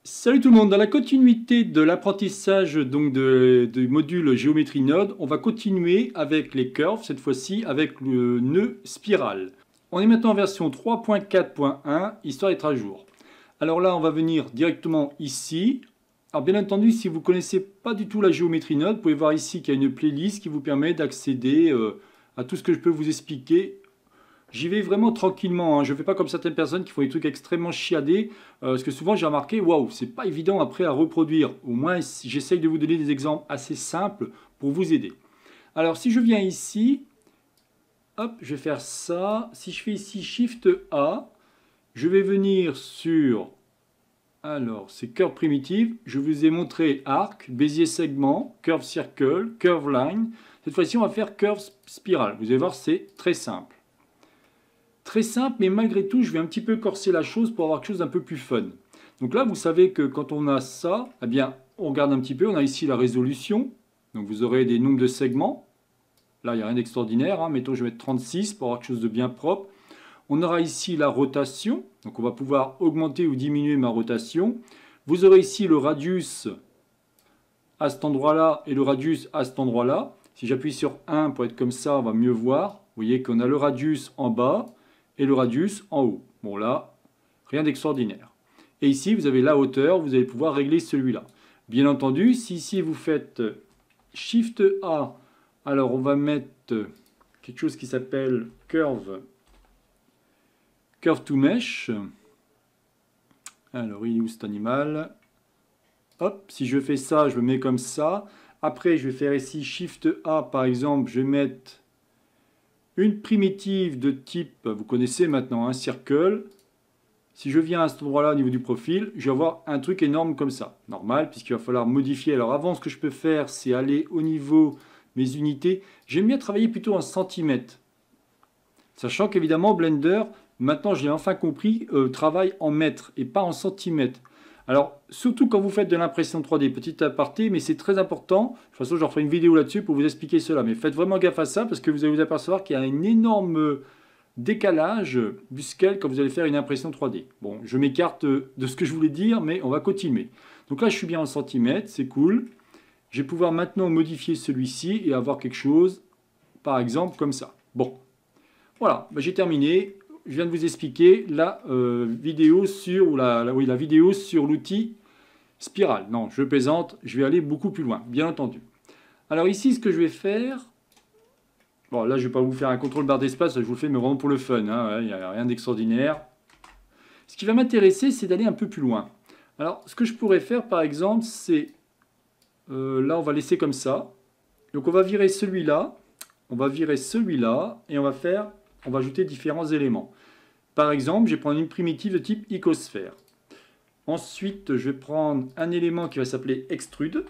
Salut tout le monde, dans la continuité de l'apprentissage du module géométrie node, on va continuer avec les curves, cette fois-ci avec le nœud spirale. On est maintenant en version 3.4.1, histoire d'être à jour. Alors là, on va venir directement ici. Alors bien entendu, si vous ne connaissez pas du tout la géométrie node, vous pouvez voir ici qu'il y a une playlist qui vous permet d'accéder à tout ce que je peux vous expliquer. J'y vais vraiment tranquillement, hein. Je ne fais pas comme certaines personnes qui font des trucs extrêmement chiadés, parce que souvent j'ai remarqué, waouh, c'est pas évident après à reproduire. Au moins, j'essaye de vous donner des exemples assez simples pour vous aider. Alors, si je viens ici, hop, je vais faire ça. Si je fais ici Shift A, je vais venir sur, alors, c'est curve primitive. Je vous ai montré arc, Bézier segment, curve circle, curve line. Cette fois-ci, on va faire curve spirale. Vous allez voir, c'est très simple. Très simple, mais malgré tout, je vais un petit peu corser la chose pour avoir quelque chose d'un peu plus fun. Donc là, vous savez que quand on a ça, eh bien, on regarde un petit peu. On a ici la résolution. Donc vous aurez des nombres de segments. Là, il n'y a rien d'extraordinaire, hein. Mettons, je vais mettre 36 pour avoir quelque chose de bien propre. On aura ici la rotation. Donc on va pouvoir augmenter ou diminuer ma rotation. Vous aurez ici le radius à cet endroit-là et le radius à cet endroit-là. Si j'appuie sur 1 pour être comme ça, on va mieux voir. Vous voyez qu'on a le radius en bas et le radius en haut. Bon là, rien d'extraordinaire. Et ici, vous avez la hauteur, vous allez pouvoir régler celui-là. Bien entendu, si ici vous faites Shift A, alors on va mettre quelque chose qui s'appelle Curve to Mesh. Alors, il est où cet animal? Hop, si je fais ça, je me mets comme ça. Après, je vais faire ici Shift A, par exemple, je vais mettre une primitive de type, vous connaissez maintenant, un circle. Si je viens à cet endroit-là au niveau du profil, je vais avoir un truc énorme comme ça. Normal, puisqu'il va falloir modifier. Alors avant, ce que je peux faire, c'est aller au niveau mes unités. J'aime bien travailler plutôt en centimètres. Sachant qu'évidemment, Blender, maintenant je l'ai enfin compris, travaille en mètres et pas en centimètres. Alors, surtout quand vous faites de l'impression 3D, petit aparté, mais c'est très important. De toute façon, je referai une vidéo là-dessus pour vous expliquer cela. Mais faites vraiment gaffe à ça, parce que vous allez vous apercevoir qu'il y a un énorme décalage du scale quand vous allez faire une impression 3D. Bon, je m'écarte de ce que je voulais dire, mais on va continuer. Donc là, je suis bien en centimètres, c'est cool. Je vais pouvoir maintenant modifier celui-ci et avoir quelque chose, par exemple, comme ça. Bon, voilà, j'ai terminé. Je viens de vous expliquer la vidéo sur la vidéo sur l'outil spirale. Non, je plaisante, je vais aller beaucoup plus loin, bien entendu. Alors ici, ce que je vais faire, bon là je ne vais pas vous faire un contrôle barre d'espace, je vous le fais mais vraiment pour le fun, hein, il n'y a rien d'extraordinaire. Ce qui va m'intéresser, c'est d'aller un peu plus loin. Alors ce que je pourrais faire par exemple, c'est, là on va laisser comme ça. Donc on va virer celui-là, on va virer celui-là, et on va ajouter différents éléments. Par exemple, je vais prendre une primitive de type icosphère. Ensuite, je vais prendre un élément qui va s'appeler extrude.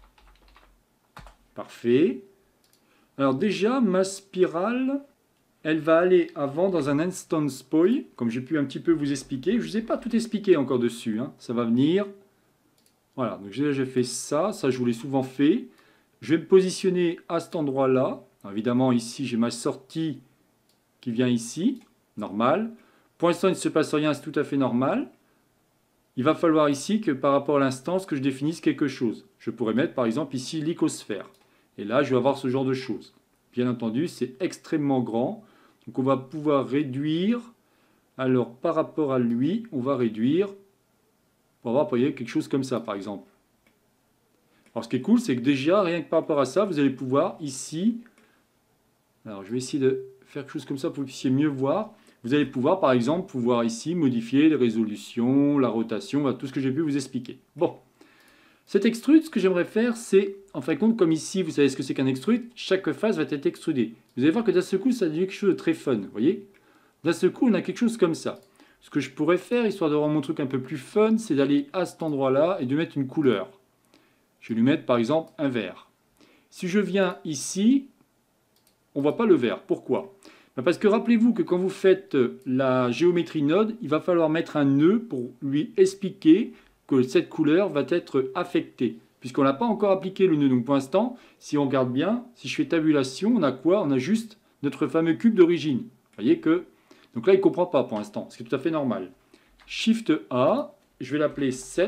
Parfait. Alors déjà, ma spirale, elle va aller avant dans un instance point, comme j'ai pu un petit peu vous expliquer. Je ne vous ai pas tout expliqué encore dessus, hein. Ça va venir. Voilà, donc déjà j'ai fait ça je vous l'ai souvent fait. Je vais me positionner à cet endroit-là. Évidemment, ici, j'ai ma sortie qui vient ici, normal. Pour l'instant, il ne se passe rien, c'est tout à fait normal. Il va falloir ici que par rapport à l'instance, que je définisse quelque chose. Je pourrais mettre par exemple ici l'icosphère. Et là, je vais avoir ce genre de choses. Bien entendu, c'est extrêmement grand. Donc on va pouvoir réduire. Alors par rapport à lui, on va réduire. On va avoir quelque chose comme ça par exemple. Alors ce qui est cool, c'est que déjà, rien que par rapport à ça, vous allez pouvoir ici. Alors je vais essayer de faire quelque chose comme ça pour que vous puissiez mieux voir. Vous allez pouvoir, par exemple, ici modifier les résolutions, la rotation, tout ce que j'ai pu vous expliquer. Bon, cet extrude, ce que j'aimerais faire, c'est, en fin de compte, comme ici, vous savez ce que c'est qu'un extrude, chaque face va être extrudée. Vous allez voir que d'un seul coup, ça devient quelque chose de très fun, vous voyez. D'un seul coup, on a quelque chose comme ça. Ce que je pourrais faire, histoire de rendre mon truc un peu plus fun, c'est d'aller à cet endroit-là et de mettre une couleur. Je vais lui mettre, par exemple, un vert. Si je viens ici, on ne voit pas le vert. Pourquoi ? Parce que rappelez-vous que quand vous faites la géométrie node, il va falloir mettre un nœud pour lui expliquer que cette couleur va être affectée. Puisqu'on n'a pas encore appliqué le nœud. Donc pour l'instant, si on regarde bien, si je fais tabulation, on a quoi? On a juste notre fameux cube d'origine. Vous voyez que... Donc là, il ne comprend pas pour l'instant, ce qui est tout à fait normal. Shift A, je vais l'appeler 7.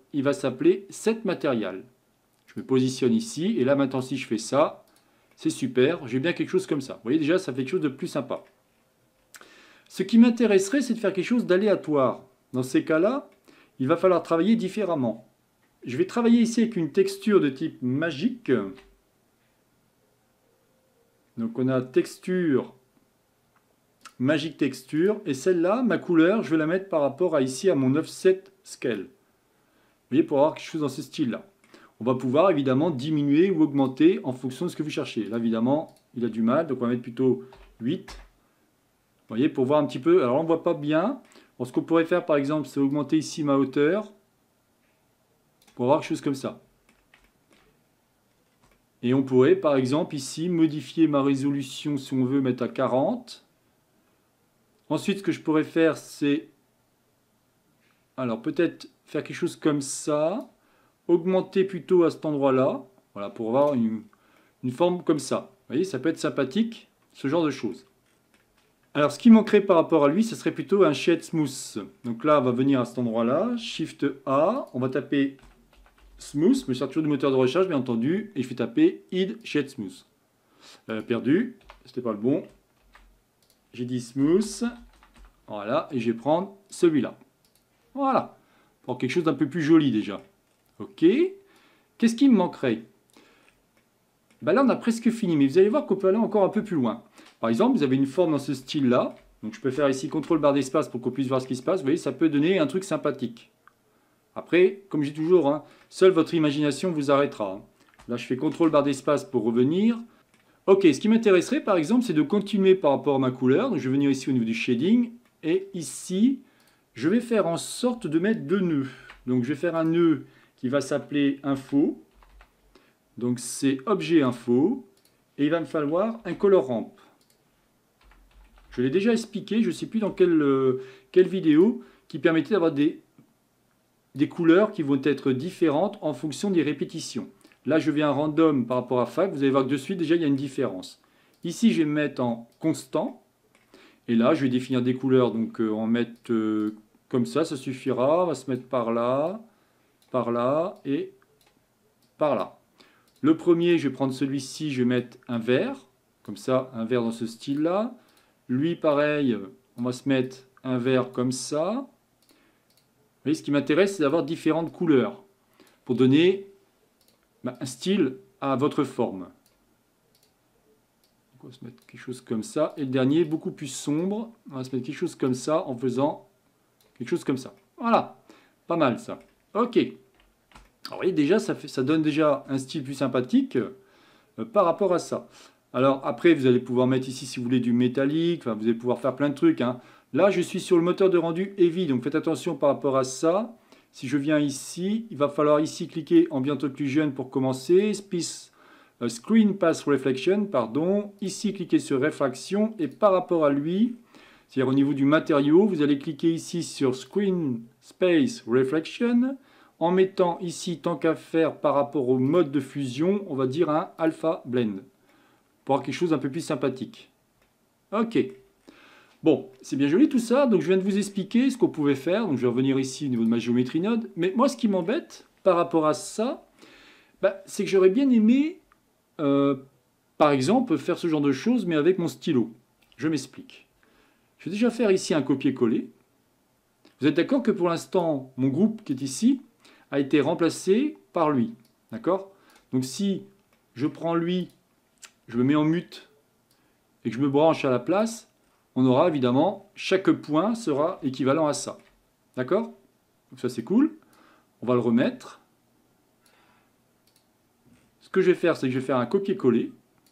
il va s'appeler Set Material. Je me positionne ici, et là maintenant si je fais ça, c'est super, j'ai bien quelque chose comme ça. Vous voyez déjà, ça fait quelque chose de plus sympa. Ce qui m'intéresserait, c'est de faire quelque chose d'aléatoire. Dans ces cas-là, il va falloir travailler différemment. Je vais travailler ici avec une texture de type magique. Donc on a texture, magic texture, et celle-là, ma couleur, je vais la mettre par rapport à ici à mon offset scale. Vous voyez, pour avoir quelque chose dans ce style-là. On va pouvoir évidemment diminuer ou augmenter en fonction de ce que vous cherchez. Là, évidemment, il a du mal, donc on va mettre plutôt 8. Vous voyez, pour voir un petit peu. Alors, on ne voit pas bien. Alors, ce qu'on pourrait faire, par exemple, c'est augmenter ici ma hauteur pour avoir quelque chose comme ça. Et on pourrait, par exemple, ici, modifier ma résolution, si on veut, mettre à 40. Ensuite, ce que je pourrais faire, c'est... Alors, peut-être faire quelque chose comme ça. Augmenter plutôt à cet endroit-là, voilà, pour avoir une forme comme ça. Vous voyez, ça peut être sympathique, ce genre de choses. Alors, ce qui manquerait par rapport à lui, ce serait plutôt un Shade Smooth. Donc là, on va venir à cet endroit-là, Shift A, on va taper Smooth, mais c'est toujours du moteur de recherche, bien entendu, et je vais taper Hide Shade Smooth. Perdu, c'était pas le bon. J'ai dit Smooth, voilà, et je vais prendre celui-là. Voilà, pour quelque chose d'un peu plus joli déjà. Ok. Qu'est-ce qui me manquerait? Ben là, on a presque fini, mais vous allez voir qu'on peut aller encore un peu plus loin. Par exemple, vous avez une forme dans ce style-là. Donc, je peux faire ici CTRL barre d'espace pour qu'on puisse voir ce qui se passe. Vous voyez, ça peut donner un truc sympathique. Après, comme je dis toujours, hein, seule votre imagination vous arrêtera. Hein. Là, je fais CTRL barre d'espace pour revenir. Ok, ce qui m'intéresserait, par exemple, c'est de continuer par rapport à ma couleur. Donc, je vais venir ici au niveau du shading. Et ici, je vais faire en sorte de mettre deux nœuds. Donc, je vais faire un nœud qui va s'appeler info. Donc c'est objet info. Et il va me falloir un color ramp. Je l'ai déjà expliqué, je ne sais plus dans quelle vidéo, qui permettait d'avoir des couleurs qui vont être différentes en fonction des répétitions. Là je vais un random par rapport à FAC, vous allez voir que de suite déjà il y a une différence. Ici je vais me mettre en constant. Et là je vais définir des couleurs, donc en mettre comme ça suffira. On va se mettre par là et par là. Le premier, je vais prendre celui-ci, je vais mettre un vert, comme ça, un vert dans ce style-là. Lui, pareil, on va se mettre un vert comme ça. Vous voyez, ce qui m'intéresse, c'est d'avoir différentes couleurs pour donner un style à votre forme. On va se mettre quelque chose comme ça. Et le dernier, beaucoup plus sombre, on va se mettre quelque chose comme ça en faisant quelque chose comme ça. Voilà, pas mal ça. Ok. Alors, vous voyez, déjà, ça donne déjà un style plus sympathique par rapport à ça. Alors, après, vous allez pouvoir mettre ici, si vous voulez, du métallique. Enfin, vous allez pouvoir faire plein de trucs. Hein. Là, je suis sur le moteur de rendu Heavy. Donc, faites attention par rapport à ça. Si je viens ici, il va falloir ici cliquer Ambient Occlusion pour commencer. Screen Path Reflection, pardon. Ici, cliquez sur Réfraction. Et par rapport à lui, c'est-à-dire au niveau du matériau, vous allez cliquer ici sur Screen Space Reflection. En mettant ici, tant qu'à faire par rapport au mode de fusion, on va dire un Alpha Blend. Pour avoir quelque chose d'un peu plus sympathique. Ok. Bon, c'est bien joli tout ça. Donc je viens de vous expliquer ce qu'on pouvait faire. Donc je vais revenir ici au niveau de ma géométrie node. Mais moi, ce qui m'embête par rapport à ça, c'est que j'aurais bien aimé, par exemple, faire ce genre de choses, mais avec mon stylo. Je m'explique. Je vais déjà faire ici un copier-coller. Vous êtes d'accord que pour l'instant, mon groupe qui est ici a été remplacé par lui. D'accord? Donc si je prends lui, je me mets en mute et que je me branche à la place, on aura évidemment, chaque point sera équivalent à ça. D'accord? Donc ça c'est cool. On va le remettre. Ce que je vais faire, c'est que je vais faire un copier-coller.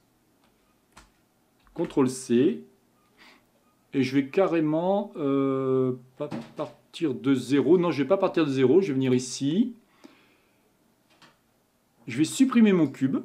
CTRL-C. Et je vais carrément pas partir de 0. Non, je ne vais pas partir de 0. Je vais venir ici. Je vais supprimer mon cube.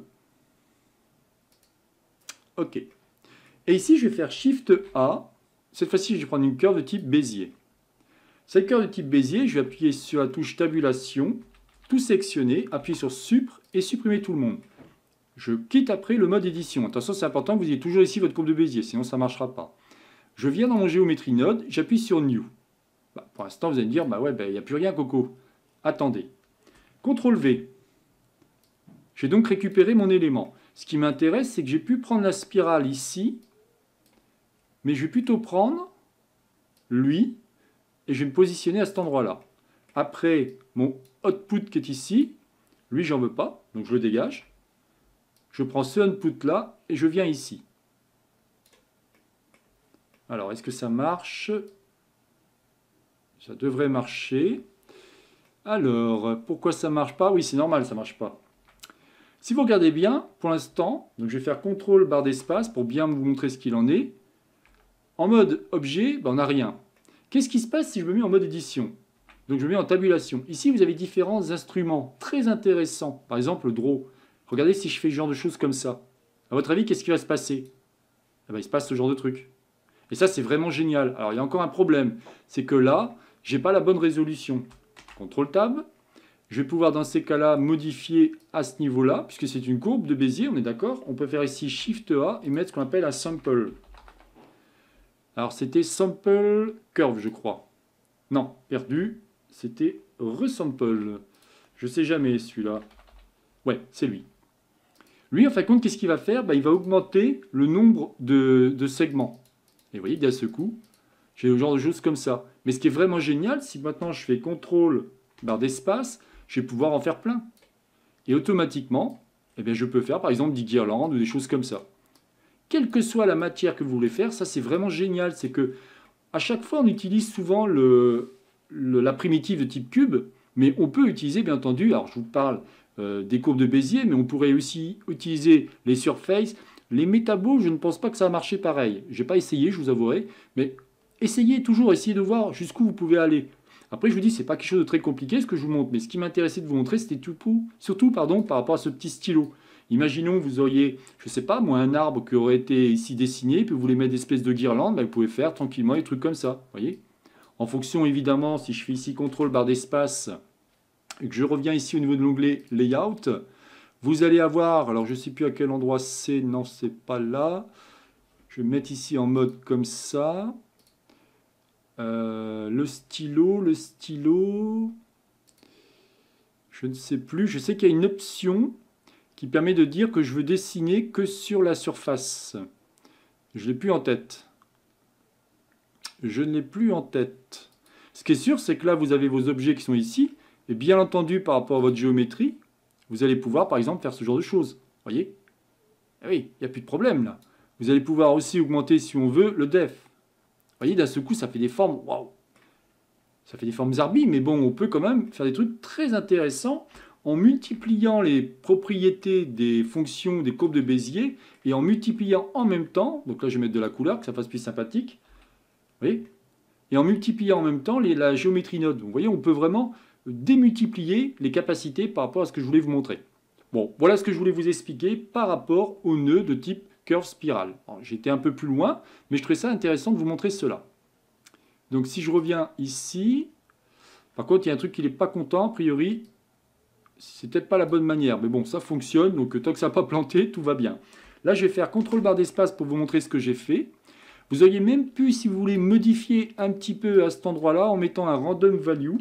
OK. Et ici, je vais faire Shift A. Cette fois-ci, je vais prendre une curve de type Bézier. Cette curve de type Bézier, je vais appuyer sur la touche Tabulation, tout sectionner, appuyer sur Supr et supprimer tout le monde. Je quitte après le mode édition. Attention, c'est important que vous ayez toujours ici votre courbe de Bézier, sinon ça ne marchera pas. Je viens dans mon géométrie node, j'appuie sur New. Pour l'instant, vous allez me dire, ouais, il n'y a plus rien, Coco. Attendez. CTRL V. J'ai donc récupéré mon élément. Ce qui m'intéresse, c'est que j'ai pu prendre la spirale ici, mais je vais plutôt prendre lui, et je vais me positionner à cet endroit-là. Après, mon output qui est ici, lui, j'en veux pas, donc je le dégage. Je prends ce input-là, et je viens ici. Alors, est-ce que ça marche? Ça devrait marcher. Alors, pourquoi ça ne marche pas? Oui, c'est normal, ça ne marche pas. Si vous regardez bien, pour l'instant, donc je vais faire CTRL barre d'espace pour bien vous montrer ce qu'il en est. En mode objet, ben on n'a rien. Qu'est-ce qui se passe si je me mets en mode édition? Donc je me mets en tabulation. Ici, vous avez différents instruments très intéressants. Par exemple, le draw. Regardez si je fais ce genre de choses comme ça. À votre avis, qu'est-ce qui va se passer? Eh ben, il se passe ce genre de truc. Et ça, c'est vraiment génial. Alors, il y a encore un problème. C'est que là, je n'ai pas la bonne résolution. CTRL Tab. Je vais pouvoir, dans ces cas-là, modifier à ce niveau-là, puisque c'est une courbe de Bézier, on est d'accord? On peut faire ici Shift A et mettre ce qu'on appelle un sample. Alors, c'était Sample Curve, je crois. Non, perdu. C'était Resample. Je sais jamais, celui-là. Ouais, c'est lui. Lui, en fin de compte, qu'est-ce qu'il va faire? Ben, il va augmenter le nombre de segments. Et vous voyez, d'un seul coup, j'ai le genre de choses comme ça. Mais ce qui est vraiment génial, si maintenant je fais CTRL barre d'espace, je vais pouvoir en faire plein. Et automatiquement, eh bien, je peux faire par exemple des guirlandes ou des choses comme ça. Quelle que soit la matière que vous voulez faire, ça c'est vraiment génial. C'est que à chaque fois, on utilise souvent la primitive de type cube, mais on peut utiliser bien entendu, alors je vous parle des courbes de Bézier, mais on pourrait aussi utiliser les surfaces. Les métabos, je ne pense pas que ça a marché pareil. Je n'ai pas essayé, je vous avouerai, mais essayez toujours, essayez de voir jusqu'où vous pouvez aller. Après, je vous dis, c'est pas quelque chose de très compliqué ce que je vous montre, mais ce qui m'intéressait de vous montrer, c'était surtout par rapport à ce petit stylo. Imaginons que vous auriez, je ne sais pas, moi, un arbre qui aurait été ici dessiné, puis vous voulez mettre des espèces de guirlandes, ben, vous pouvez faire tranquillement des trucs comme ça, voyez. En fonction, évidemment, si je fais ici CTRL barre d'espace, et que je reviens ici au niveau de l'onglet Layout, vous allez avoir, alors je ne sais plus à quel endroit c'est, non, c'est pas là. Je vais mettre ici en mode comme ça. Le stylo, je ne sais plus. Je sais qu'il y a une option qui permet de dire que je veux dessiner que sur la surface. Je ne l'ai plus en tête. Je ne l'ai plus en tête. Ce qui est sûr, c'est que là, vous avez vos objets qui sont ici. Et bien entendu, par rapport à votre géométrie, vous allez pouvoir, par exemple, faire ce genre de choses. Voyez? Ah oui, il n'y a plus de problème, là. Vous allez pouvoir aussi augmenter, si on veut, le def. Vous voyez, d'un seul coup, ça fait des formes... Waouh! Ça fait des formes zarbi, mais bon, on peut quand même faire des trucs très intéressants en multipliant les propriétés des fonctions des courbes de Bézier et en multipliant en même temps, donc là je vais mettre de la couleur, que ça fasse plus sympathique, vous voyez, et en multipliant en même temps la géométrie node. Donc, vous voyez, on peut vraiment démultiplier les capacités par rapport à ce que je voulais vous montrer. Bon, voilà ce que je voulais vous expliquer par rapport aux nœuds de type curve spirale. J'étais un peu plus loin, mais je trouvais ça intéressant de vous montrer cela. Donc si je reviens ici, par contre il y a un truc qui n'est pas content, a priori, c'est peut-être pas la bonne manière, mais bon, ça fonctionne, donc tant que ça n'a pas planté, tout va bien. Là, je vais faire CTRL barre d'espace pour vous montrer ce que j'ai fait. Vous auriez même pu, si vous voulez, modifier un petit peu à cet endroit-là en mettant un random value.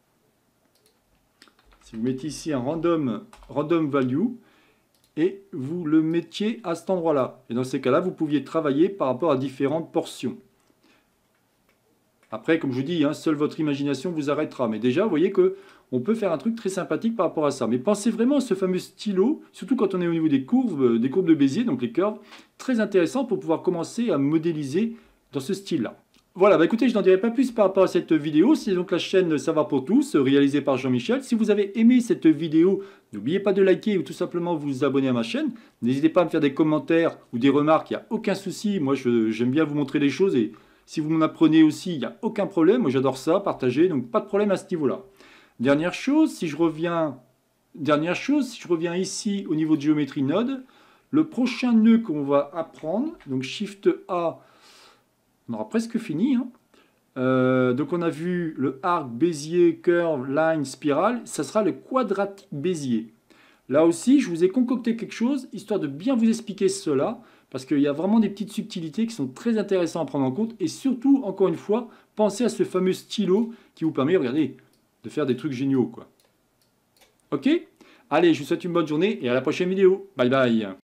Si vous mettez ici un random value, et vous le mettiez à cet endroit-là. Et dans ces cas-là, vous pouviez travailler par rapport à différentes portions. Après, comme je vous dis, seule votre imagination vous arrêtera. Mais déjà, vous voyez qu'on peut faire un truc très sympathique par rapport à ça. Mais pensez vraiment à ce fameux stylo, surtout quand on est au niveau des courbes de Bézier, donc les curves, très intéressant pour pouvoir commencer à modéliser dans ce style-là. Voilà, bah écoutez, je n'en dirai pas plus par rapport à cette vidéo. C'est donc la chaîne Savoir pour tous, réalisée par Jean-Michel. Si vous avez aimé cette vidéo, n'oubliez pas de liker ou tout simplement vous abonner à ma chaîne. N'hésitez pas à me faire des commentaires ou des remarques, il n'y a aucun souci. Moi, j'aime bien vous montrer des choses et si vous m'en apprenez aussi, il n'y a aucun problème. Moi, j'adore ça, partager, donc pas de problème à ce niveau-là. Dernière chose, si je reviens ici au niveau de géométrie node, le prochain nœud qu'on va apprendre, donc Shift A, on aura presque fini. Donc on a vu le arc, Bézier, curve, line, spirale. Ça sera le quadratique Bézier. Là aussi, je vous ai concocté quelque chose, histoire de bien vous expliquer cela, parce qu'il y a vraiment des petites subtilités qui sont très intéressantes à prendre en compte. Et surtout, encore une fois, pensez à ce fameux stylo qui vous permet, regardez, de faire des trucs géniaux, quoi. Ok? Allez, je vous souhaite une bonne journée et à la prochaine vidéo. Bye bye.